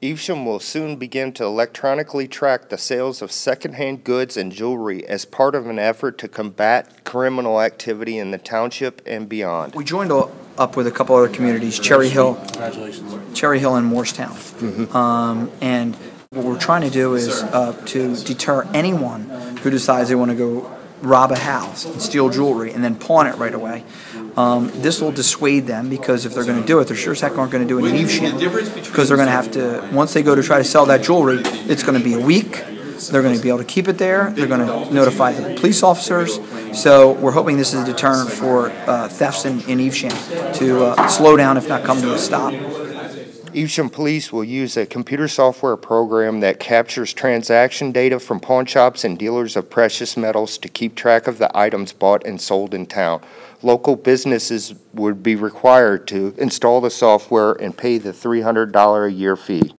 Evesham will soon begin to electronically track the sales of secondhand goods and jewelry as part of an effort to combat criminal activity in the township and beyond. We joined up with a couple other communities, Cherry Hill, and Morristown. And what we're trying to do is to deter anyone who decides they want to go rob a house and steal jewelry and then pawn it right away. This will dissuade them, because if they're going to do it, they're sure as heck aren't going to do it in Evesham, because they're going to have to, once they go to try to sell that jewelry, it's going to be a week. They're going to be able to keep it there. They're going to notify the police officers. So we're hoping this is a deterrent for thefts in Evesham to slow down, if not come to a stop. Evesham Police will use a computer software program that captures transaction data from pawn shops and dealers of precious metals to keep track of the items bought and sold in town. Local businesses would be required to install the software and pay the $300 a year fee.